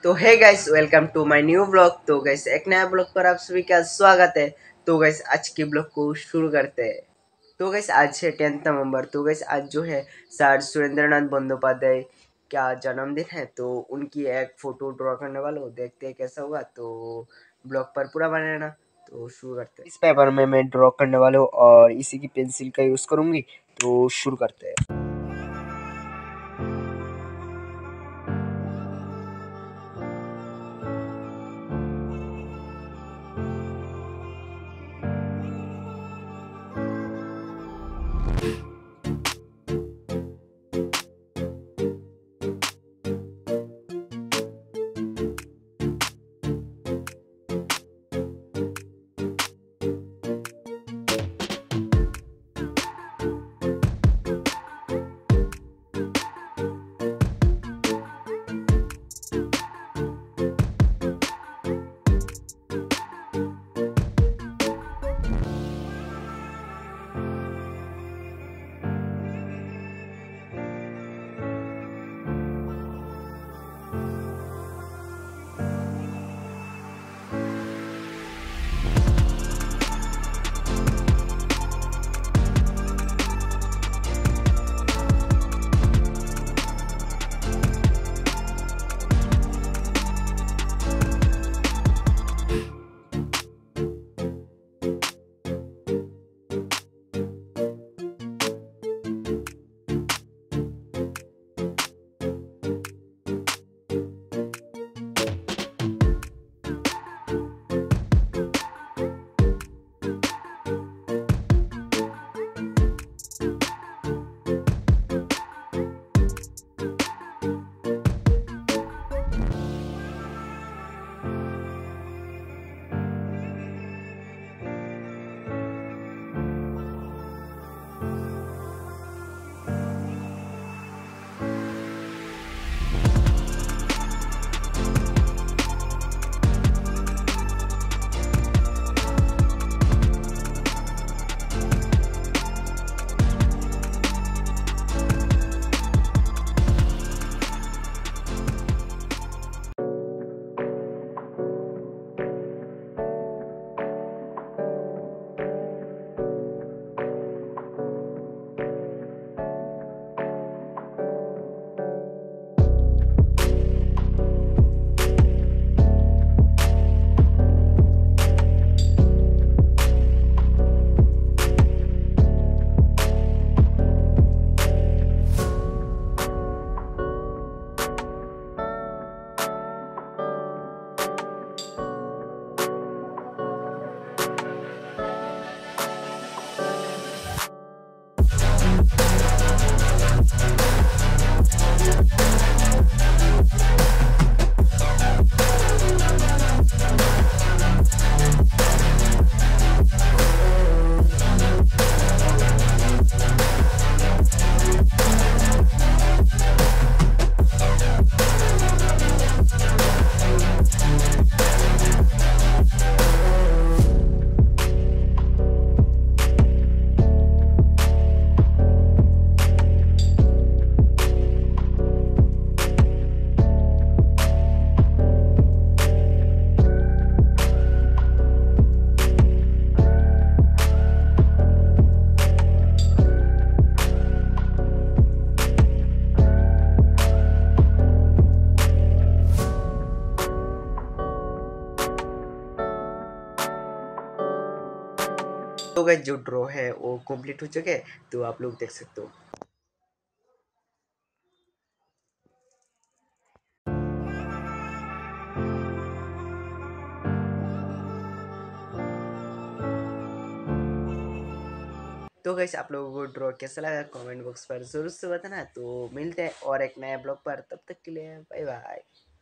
तो hey guys, welcome to my new blog. तो guys, एक नया ब्लॉग पर आप सभी का स्वागत है। तो गाइस, आज के ब्लॉग को शुरू करते हैं। तो गाइस, आज है 10 नवंबर। तो गाइस, आज जो है सर सुरेंद्रनाथ बंदोपाध्याय का जन्मदिन है। तो उनकी एक फोटो ड्रॉ करने वाला हूँ, देखते हैं कैसा होगा। तो ब्लॉग पर पूरा बने रहना। तो शुरू करते हैं। इस पेपर में मैं ड्रॉ करने वाला हूँ और इसी की पेंसिल का यूज़ करूँगी। तो शुरू करते हैं। तो गाइस, जो ड्रॉ है वो कंप्लीट हो चुके हैं। तो आप लोग देख सकते हो। तो गाइस, आप लोगों को ड्रॉ कैसा लगा कमेंट बॉक्स पर जरूर से बताना। तो मिलते हैं और एक नया ब्लॉग पर, तब तक के लिए बाय बाय।